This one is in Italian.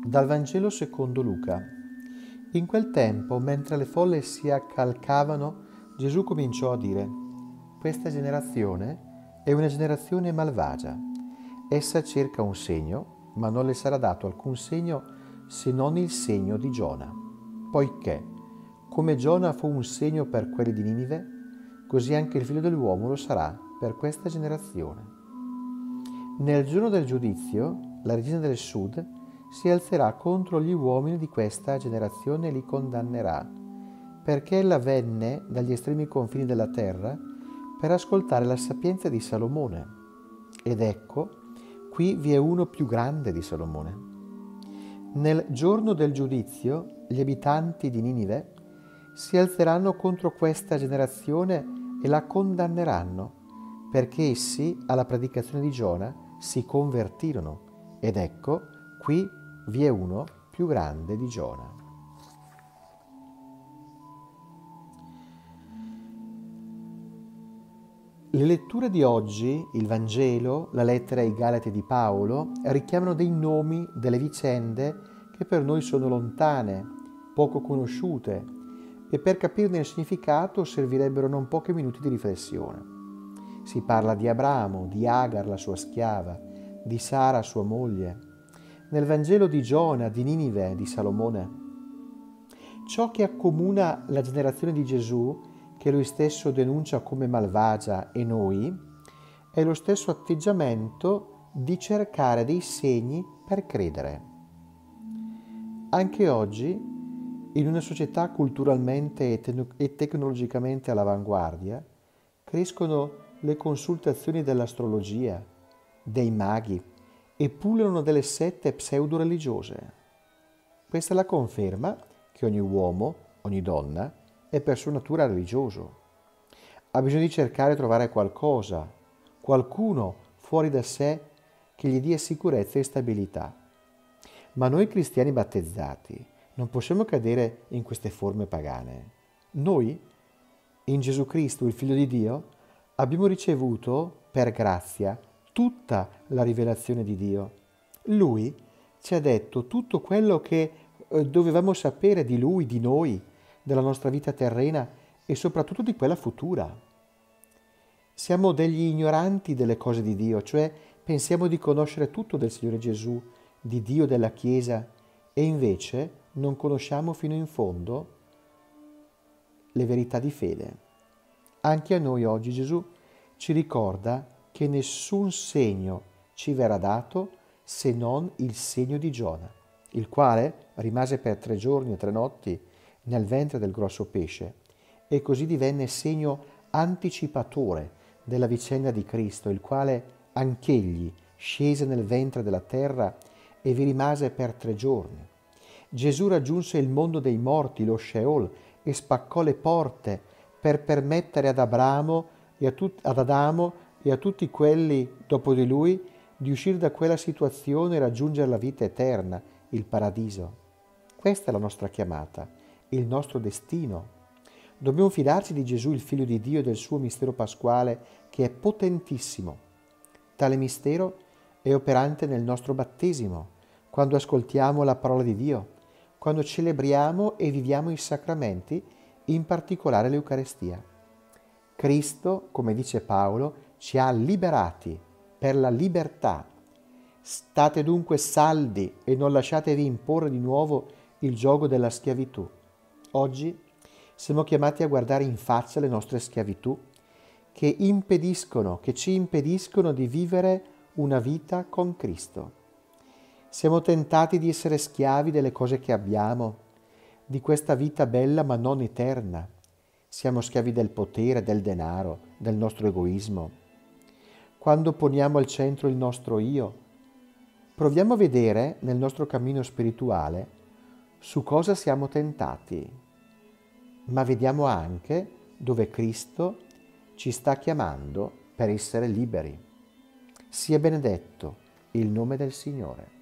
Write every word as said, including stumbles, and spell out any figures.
Dal Vangelo secondo Luca. In quel tempo, mentre le folle si accalcavano, Gesù cominciò a dire: questa generazione è una generazione malvagia. Essa cerca un segno, ma non le sarà dato alcun segno se non il segno di Giona. Poiché, come Giona fu un segno per quelli di Ninive, così anche il Figlio dell'uomo lo sarà per questa generazione. Nel giorno del giudizio, la regina del sud si alzerà contro gli uomini di questa generazione e li condannerà, perché ella venne dagli estremi confini della terra per ascoltare la sapienza di Salomone. Ed ecco, qui vi è uno più grande di Salomone. Nel giorno del giudizio, gli abitanti di Ninive si alzeranno contro questa generazione e la condanneranno, perché essi alla predicazione di Giona si convertirono. Ed ecco, qui vi è uno più grande di Giona. Le letture di oggi, il Vangelo, la lettera ai Galati di Paolo, richiamano dei nomi delle vicende che per noi sono lontane, poco conosciute, e per capirne il significato servirebbero non pochi minuti di riflessione. Si parla di Abramo, di Agar, la sua schiava, di Sara, sua moglie. Nel Vangelo di Giona, di Ninive, di Salomone. Ciò che accomuna la generazione di Gesù, che lui stesso denuncia come malvagia, e noi, è lo stesso atteggiamento di cercare dei segni per credere. Anche oggi, in una società culturalmente e, te- e tecnologicamente all'avanguardia, crescono le consultazioni dell'astrologia, dei maghi, e pullulano delle sette pseudo-religiose. Questa è la conferma che ogni uomo, ogni donna, è per sua natura religioso. Ha bisogno di cercare e trovare qualcosa, qualcuno fuori da sé che gli dia sicurezza e stabilità. Ma noi cristiani battezzati non possiamo cadere in queste forme pagane. Noi, in Gesù Cristo, il Figlio di Dio, abbiamo ricevuto, per grazia, tutta la rivelazione di Dio. Lui ci ha detto tutto quello che eh, dovevamo sapere di Lui, di noi, della nostra vita terrena e soprattutto di quella futura. Siamo degli ignoranti delle cose di Dio, cioè pensiamo di conoscere tutto del Signore Gesù, di Dio, della Chiesa, e invece non conosciamo fino in fondo le verità di fede. Anche a noi oggi Gesù ci ricorda che nessun segno ci verrà dato se non il segno di Giona, il quale rimase per tre giorni e tre notti nel ventre del grosso pesce e così divenne segno anticipatore della vicenda di Cristo, il quale anch'egli scese nel ventre della terra e vi rimase per tre giorni. Gesù raggiunse il mondo dei morti, lo Sheol, e spaccò le porte per permettere ad Abramo e a tut- ad Adamo e a tutti quelli dopo di lui di uscire da quella situazione e raggiungere la vita eterna, il paradiso. Questa è la nostra chiamata, il nostro destino. Dobbiamo fidarci di Gesù, il Figlio di Dio, e del suo mistero pasquale, che è potentissimo. Tale mistero è operante nel nostro battesimo, quando ascoltiamo la parola di Dio, quando celebriamo e viviamo i sacramenti, in particolare l'Eucarestia. Cristo, come dice Paolo, ci ha liberati per la libertà. State dunque saldi e non lasciatevi imporre di nuovo il giogo della schiavitù. Oggi siamo chiamati a guardare in faccia le nostre schiavitù che impediscono, che ci impediscono di vivere una vita con Cristo. Siamo tentati di essere schiavi delle cose che abbiamo, di questa vita bella ma non eterna. Siamo schiavi del potere, del denaro, del nostro egoismo. Quando poniamo al centro il nostro io, proviamo a vedere nel nostro cammino spirituale su cosa siamo tentati, ma vediamo anche dove Cristo ci sta chiamando per essere liberi. Sia benedetto il nome del Signore.